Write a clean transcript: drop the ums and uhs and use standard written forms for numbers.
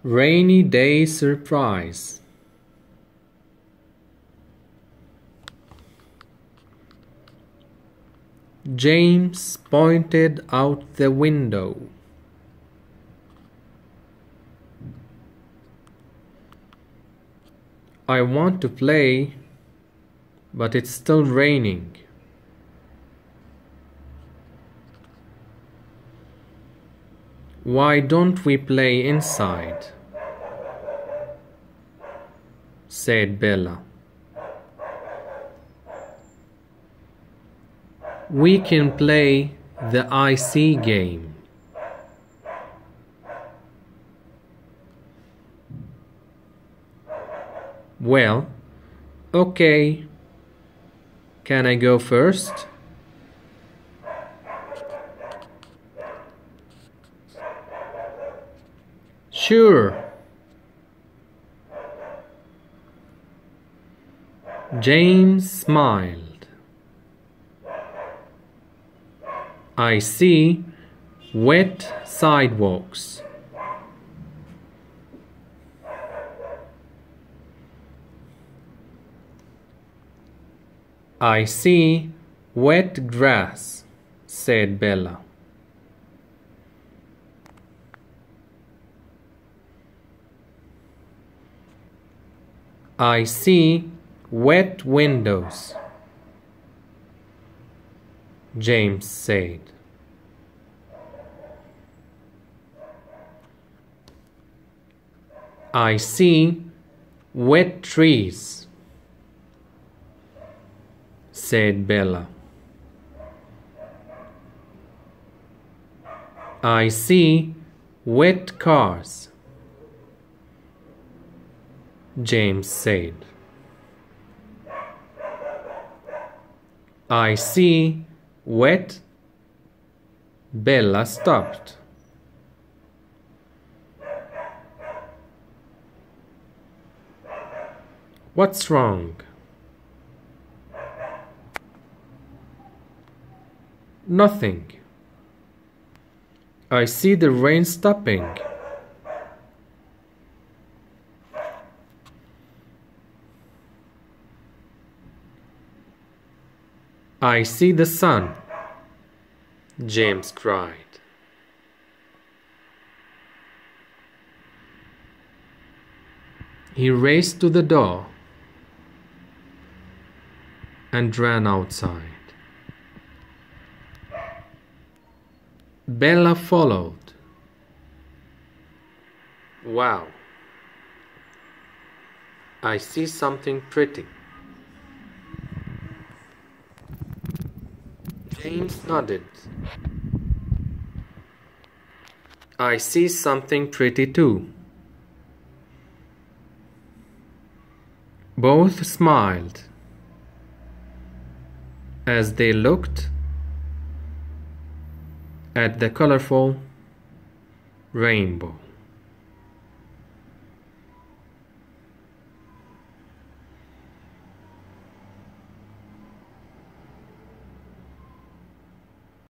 Rainy day surprise. James pointed out the window. I want to play, but it's still raining. Why don't we play inside? Said Bella. We can play the IC game. Well, okay. Can I go first? Sure. James smiled. I see wet sidewalks. I see wet grass, said Bella. I see wet windows, James said. I see wet trees, said Bella. I see wet cars, James said. I see wet. Bella stopped. What's wrong? Nothing. I see the rain stopping. I see the sun, James cried. He raced to the door and ran outside. Bella followed. Wow, I see something pretty. James nodded. I see something pretty too. Both smiled as they looked at the colorful rainbow.